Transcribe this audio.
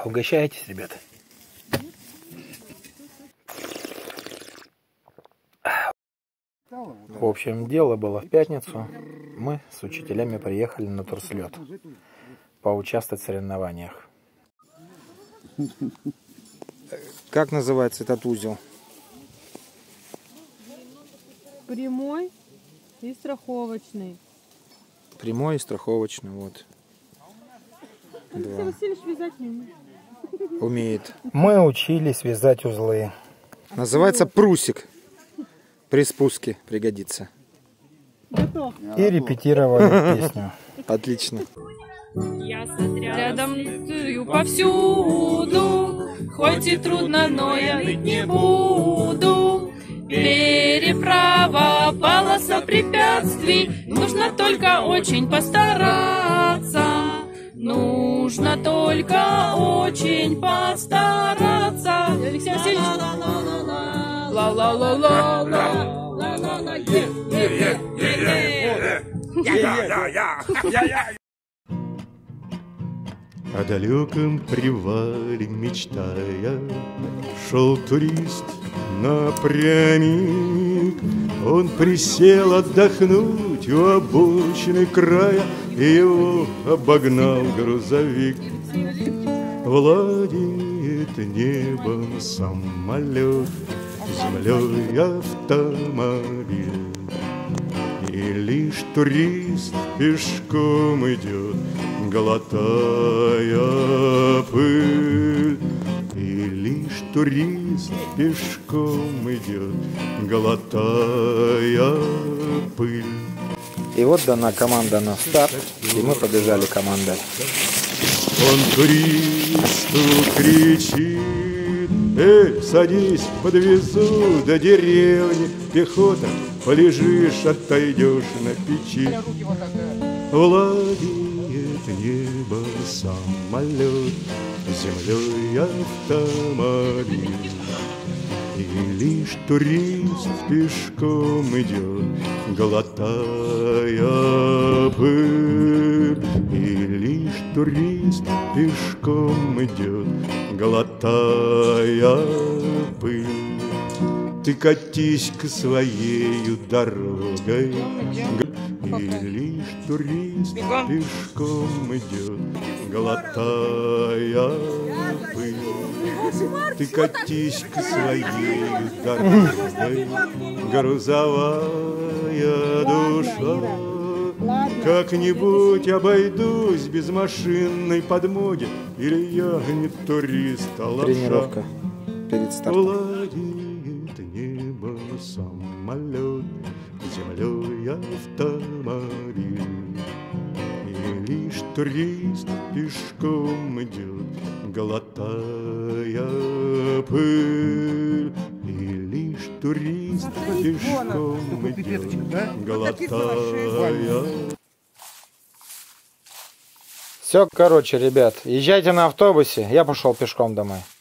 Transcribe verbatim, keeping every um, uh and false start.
Угощайтесь, ребята. В общем, дело было в пятницу. Мы с учителями приехали на турслет поучаствовать в соревнованиях. Как называется этот узел? Прямой и страховочный. Прямой и страховочный, вот. Алексей Васильевич вязать не умеет. Умеет. Мы учились вязать узлы. Называется прусик. При спуске пригодится. Готов. И репетировали песню. Отлично. Я рядом повсюду, хоть и трудно, но я ведь не буду. Переправа, полоса препятствий, нужно только очень постараться. Нужно только очень постараться. Алексей Васильевич. Ла-ла-ла-ла. О далеком привале мечтая, шел турист напрямик. Он присел отдохнуть у обочины края, и его обогнал грузовик. Владеет небом самолет, землей автомобиль. И лишь турист пешком идет, глотая пыль. И лишь турист пешком идет, глотая пыль. И вот дана команда на старт, и мы побежали командой. Он туристу кричит: эй, садись, подвезу до деревни. Пехота, полежишь, отойдешь на печи. Владеет небо самолет, землей автомобиль. И лишь турист пешком идет, глотая пыль. И лишь турист пешком идет, глотая пыль. Ты катись к своей дорогой, и лишь турист пешком идет, глотая пыль. Ты катись к своей дорогой, грузовая душа. Как-нибудь обойдусь без машинной подмоги, или я не турист, а лоша. Тренировка перед стартом. Владеет небо самолет, землей автомобиль. И лишь турист пешком идет, глотая пыль. И лишь турист пешком идет, глотая. Все, короче, ребят, езжайте на автобусе, я пошел пешком домой.